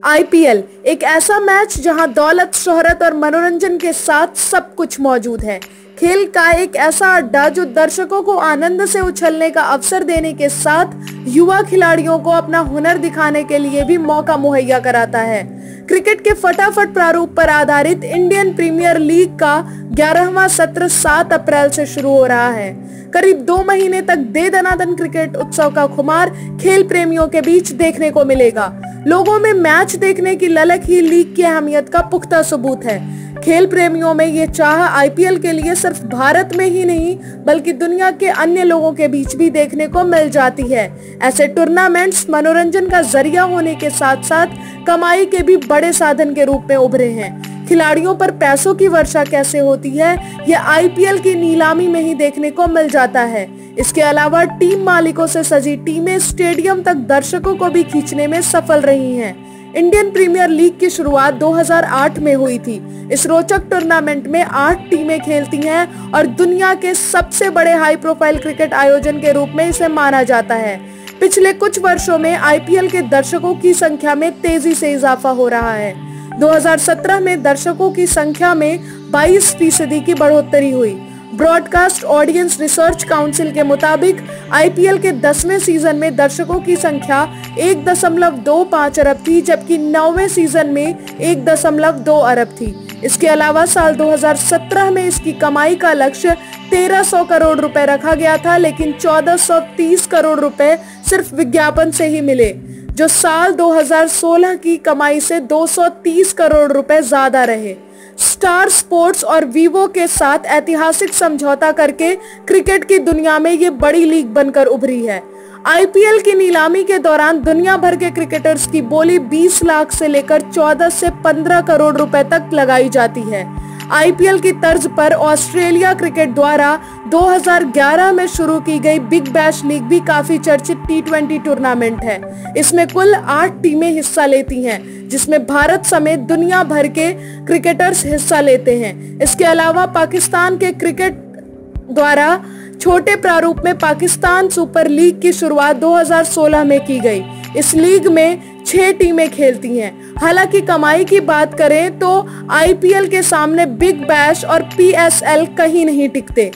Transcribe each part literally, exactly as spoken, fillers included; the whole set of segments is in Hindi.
आईपीएल एक ऐसा मैच जहां दौलत, शोहरत और मनोरंजन के साथ सब कुछ मौजूद है। खेल का एक ऐसा अड्डा जो दर्शकों को आनंद से उछलने का अवसर देने के साथ युवा खिलाड़ियों को अपना हुनर दिखाने के लिए भी मौका मुहैया कराता है। क्रिकेट के फटाफट प्रारूप पर आधारित इंडियन प्रीमियर लीग का ग्यारहवां सत्र सात अप्रैल से शुरू हो रहा है। करीब दो महीने तक दे दनादन क्रिकेट उत्सव का खुमार खेल प्रेमियों के बीच देखने को मिलेगा। लोगों में मैच देखने की ललक ही लीग की अहमियत का पुख्ता सबूत है। खेल प्रेमियों में ये चाह आईपीएल के लिए सिर्फ भारत में ही नहीं बल्कि दुनिया के अन्य लोगों के बीच भी देखने को मिल जाती है। ऐसे टूर्नामेंट्स मनोरंजन का जरिया होने के साथ साथ कमाई के भी बड़े साधन के रूप में उभरे हैं। खिलाड़ियों पर पैसों की वर्षा कैसे होती है यह आईपीएल की नीलामी में ही देखने को मिल जाता है। इसके अलावा टीम मालिकों से सजी टीमें स्टेडियम तक दर्शकों को भी खींचने में सफल रही हैं। इंडियन प्रीमियर लीग की शुरुआत दो हज़ार आठ में हुई थी। इस रोचक टूर्नामेंट में आठ टीमें खेलती हैं और दुनिया के सबसे बड़े हाई प्रोफाइल क्रिकेट आयोजन के रूप में इसे माना जाता है। पिछले कुछ वर्षों में आईपीएल के दर्शकों की संख्या में तेजी से इजाफा हो रहा है। दो हज़ार सत्रह में दर्शकों की संख्या में बाईस फीसदी की बढ़ोतरी हुई। ब्रॉडकास्ट ऑडियंस रिसर्च काउंसिल के मुताबिक आईपीएल के दसवें सीजन में दर्शकों की संख्या एक दशमलव दो पाँच अरब थी, जबकि नौवें सीजन में एक दशमलव दो अरब थी। इसके अलावा साल दो हज़ार सत्रह में इसकी कमाई का लक्ष्य तेरह सौ करोड़ रुपए रखा गया था, लेकिन चौदह सौ तीस करोड़ रुपए सिर्फ विज्ञापन से ही मिले, जो साल दो हज़ार सोलह की कमाई से दो सौ तीस करोड़ रुपए ज्यादा रहे। स्टार स्पोर्ट्स और वीवो के साथ ऐतिहासिक समझौता करके क्रिकेट की दुनिया में ये बड़ी लीग बनकर उभरी है। आईपीएल की नीलामी के दौरान दुनिया भर के क्रिकेटर्स की बोली बीस लाख से लेकर चौदह से पंद्रह करोड़ रुपए तक लगाई जाती है। आईपीएल की तर्ज पर ऑस्ट्रेलिया क्रिकेट द्वारा दो हज़ार ग्यारह में शुरू की गई बिग बैश लीग भी काफी चर्चित टी ट्वेंटी टूर्नामेंट है। इसमें कुल आठ टीमें हिस्सा लेती हैं, जिसमें भारत समेत दुनिया भर के क्रिकेटर्स हिस्सा लेते हैं। इसके अलावा पाकिस्तान के क्रिकेट द्वारा छोटे प्रारूप में पाकिस्तान सुपर लीग की शुरुआत दो हज़ार सोलह में की गई। इस लीग में छह टीमें खेलती हैं। हालांकि कमाई की बात करें तो आईपीएल के सामने बिग बैश और पीएसएल कहीं नहीं टिकते।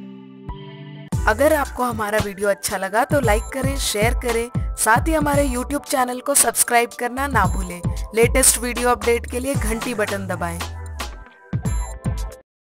अगर आपको हमारा वीडियो अच्छा लगा तो लाइक करें, शेयर करें, साथ ही हमारे यूट्यूब चैनल को सब्सक्राइब करना ना भूलें। लेटेस्ट वीडियो अपडेट के लिए घंटी बटन दबाएं।